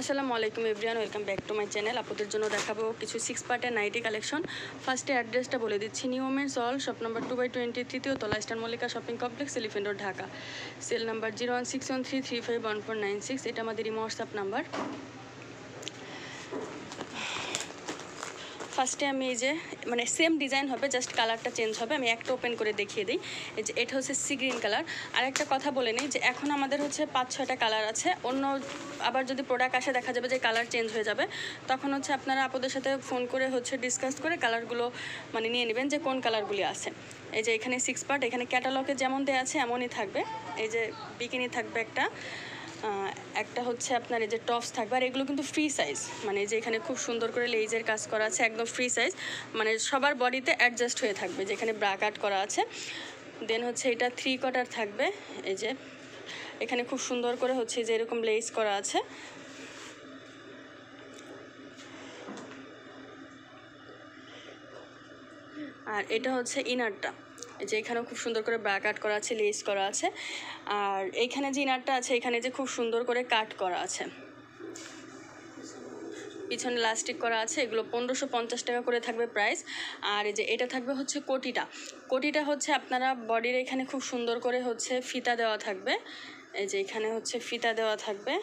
আসসালামু আলাইকুম everyone, welcome back to my channel. আপনাদের জন্য দেখাবো কিছু 6 পার্টের নাইটি কালেকশন। ফার্স্টে অ্যাড্রেসটা বলে দিচ্ছি, new women's all, shop number 2/20, তৃতীয় তলা, eastern Mallika shopping complex, elephant road, Dhaka. Cell number 016133519496। এটা আমাদের ইমো হোয়াটসঅ্যাপ নাম্বার। ফার্স্টে আমি এই যে মানে সেম ডিজাইন হবে, জাস্ট কালারটা চেঞ্জ হবে। আমি একটা ওপেন করে দেখিয়ে দিই। এই যে এটা হচ্ছে সি গ্রিন কালার। আর একটা কথা বলে নেই যে এখন আমাদের হচ্ছে 5-6টা কালার আছে। অন্য আবার যদি প্রোডাক্ট আসে দেখা যাবে যে কালার চেঞ্জ হয়ে যাবে, তখন হচ্ছে আপনারা আপুদের সাথে ফোন করে হচ্ছে ডিসকাস করে কালারগুলো মানে নিয়ে নেবেন যে কোন কালারগুলি আছে। এই যে এখানে 6 পার্ট, এখানে ক্যাটালগে যেমন দেওয়া আছে এমনই থাকবে। এই যে বিকিনি থাকবে একটা হচ্ছে আপনার এই যে টপস থাকবে। আর এগুলো কিন্তু ফ্রি সাইজ, মানে যে এখানে খুব সুন্দর করে লেজের কাজ করা আছে, একদম ফ্রি সাইজ, মানে সবার বডিতে অ্যাডজাস্ট হয়ে থাকবে। যেখানে ব্রা কাট করা আছে। দেন হচ্ছে এটা 3 কোয়ার্টার থাকবে। এই যে এখানে খুব সুন্দর করে হচ্ছে যে এরকম লেস করা আছে। আর এটা হচ্ছে ইনারটা, যে এখানেও খুব সুন্দর করে ব্রা কাট করা আছে, লেস করা আছে। আর এইখানে যে ইনারটা আছে এখানে যে খুব সুন্দর করে কাট করা আছে, পিছনে লাস্টিক করা আছে। এগুলো 1550 টাকা করে থাকবে প্রাইস। আর এই যে এটা থাকবে হচ্ছে কোটিটা হচ্ছে আপনারা বডির এখানে খুব সুন্দর করে হচ্ছে ফিতা দেওয়া থাকবে। এই যে এখানে হচ্ছে ফিতা দেওয়া থাকবে।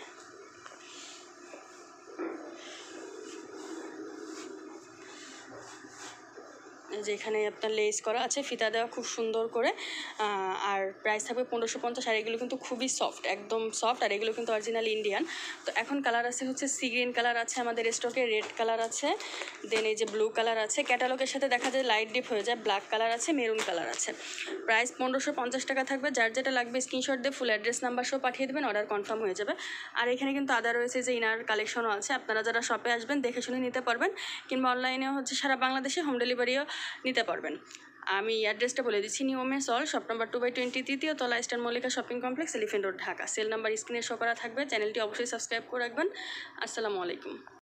যে এখানে আপনার লেস করা আছে, ফিতা দেওয়া খুব সুন্দর করে। আর প্রাইস থাকবে 1550। আর এগুলো কিন্তু খুবই সফট, একদম সফট। আর এগুলো কিন্তু অরিজিনাল ইন্ডিয়ান। তো এখন কালার আছে হচ্ছে সি গ্রিন কালার আছে আমাদের স্টকে, রেড কালার আছে, দেন এই যে ব্লু কালার আছে। ক্যাটালগের সাথে দেখা যায় লাইট ডিপ হয়ে যায়, ব্ল্যাক কালার আছে, মেরুন কালার আছে। প্রাইস 1550 টাকা থাকবে। যার যেটা লাগবে স্ক্রিনশট দিয়ে ফুল অ্যাড্রেস নাম্বার সহ পাঠিয়ে দেবেন, অর্ডার কনফার্ম হয়ে যাবে। আর এখানে কিন্তু আদার রয়েছে যে ইনার কালেকশনও আছে, আপনারা যারা শপে আসবেন দেখে শুনে নিতে পারবেন, কিংবা অনলাইনেও হচ্ছে সারা বাংলাদেশে হোম ডেলিভারিও নিতে পারবেন। আমি অ্যাড্রেসটা বলে দিচ্ছি, new women's all, shop number 2/20, তৃতীয় তলা, eastern Mallika shopping complex, elephant road, Dhaka. Cell number স্ক্রিনে শো করা থাকবে। চ্যানেলটি অবশ্যই সাবস্ক্রাইব করে রাখবেন। আসসালামু আলাইকুম।